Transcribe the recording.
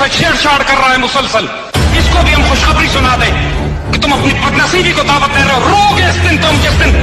छेड़छाड़ कर रहा है मुसलसल, इसको भी हम खुशखबरी सुना दें कि तुम अपनी बदनसीबी को दावत दे रहे हो। रोगे इस दिन तुम जिस दिन